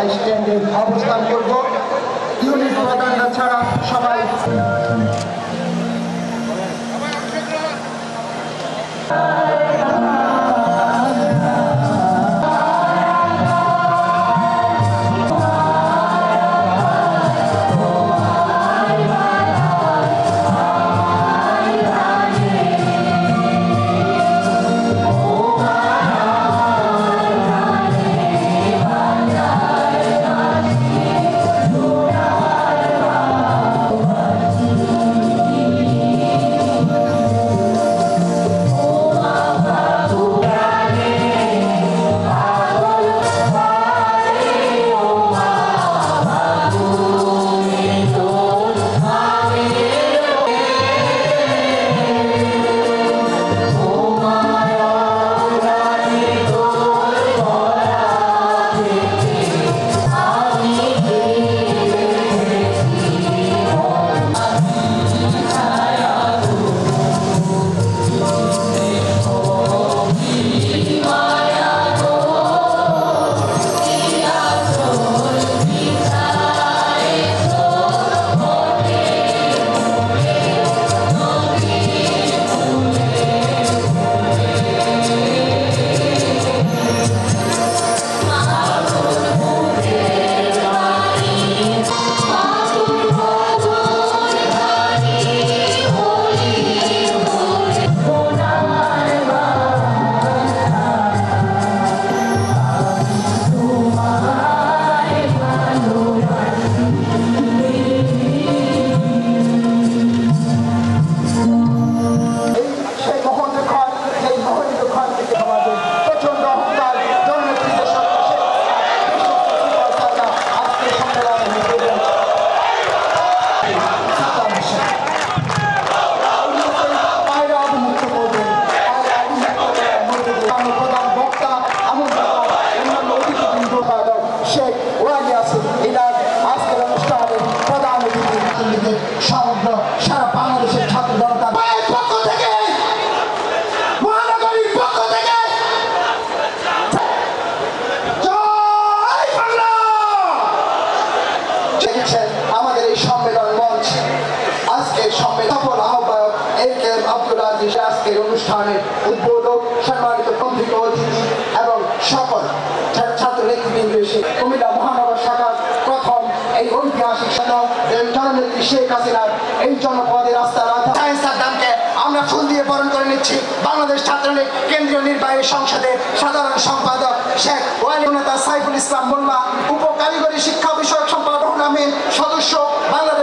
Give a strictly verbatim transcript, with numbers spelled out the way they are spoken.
স্ট্যান্ডে অবস্থান করব। ইউনিট প্রধানরা ছাড়া সবাই আজকের অনুষ্ঠানের উদ্বোধক, সম্মানিত পন্থিক অতিথি এবং সকল ছাত্র নেতৃবৃন্দ এসে কুমিল্লা মহানগর শাখার প্রথম এই ঐতিহাসিক জননেত্রী শেখ হাসিনার এই জনপদের রাস্তার সাদ্দামকে আমরা ফুল দিয়ে বরণ করে নিচ্ছি। বাংলাদেশ ছাত্রলীগ কেন্দ্রীয় নির্বাহী সংসদের সাধারণ সম্পাদক শেখ ওয়ালি নেতা সাইফুল ইসলাম মোল্লা, উপ কারিগরি শিক্ষা বিষয়ক সম্পাদক আমিন সদস্য বাংলাদেশ